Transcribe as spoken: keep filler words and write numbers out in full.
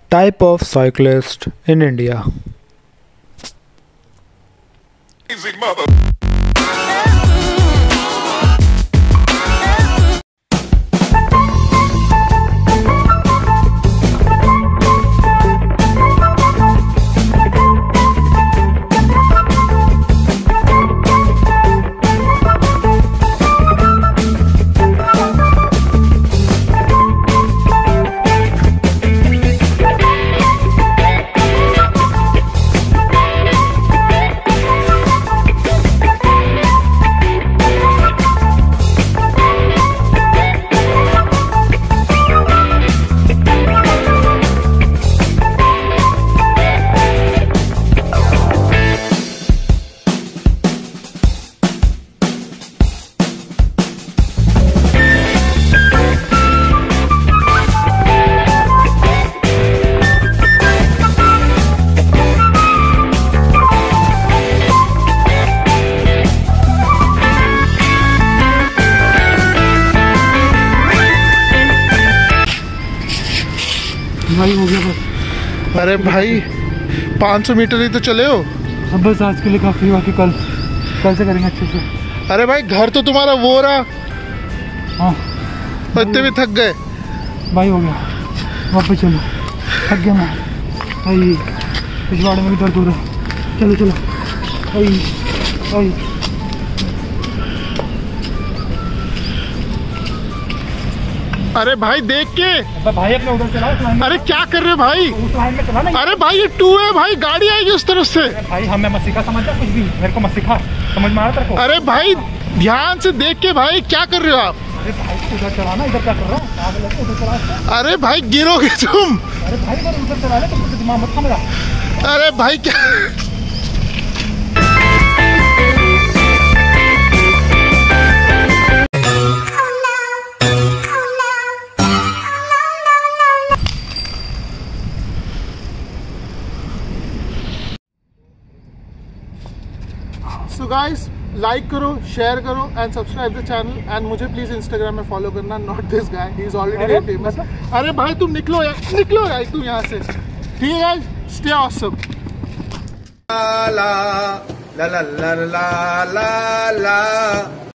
Type of cyclist in India. Easy mother. भाई हो गया बस। अरे भाई पाँच सौ मीटर ही तो चले हो। अब बस आज के लिए काफी हुआ कि कल कल से करेंगे अच्छे से। अरे भाई घर तो तुम्हारा वो रहा। हाँ इतने भी थक गए भाई। हो गया वापस चलो, थक गया मैं भाई। पिछवाड़े में भी दर्द हो रहा है। चलो चलो भाई भाई। अरे भाई देख के। अब भाई अपने उधर चला। अरे क्या कर रहे हो भाई? उस लाइन में चला ना। अरे भाई ये टू है भाई, गाड़ी आएगी उस तरफ से। भाई हमें मत सिखा, समझ कुछ भी मेरे को मत सिखा, समझ में आ रहा है। अरे भाई ध्यान से देख के भाई, क्या कर रहे हो आप? अरे भाई उधर चला ना, इधर क्या कर रहा है? उधर चला। अरे भाई गिरोगे तुम। अरे भाई मैं उधर चला ले, तुम दिमाग मत खा मेरा। अरे भाई क्या सो गाइस, लाइक करो, शेयर करो and subscribe the channel. And मुझे प्लीज इंस्टाग्राम में फॉलो करना, not this guy, he is already very famous. अरे भाई तुम निकलो यार, निकलो यार तुम यहाँ से। ठीक है गाइस, स्टे ऑसम। ला ला ला ला ला ला ला।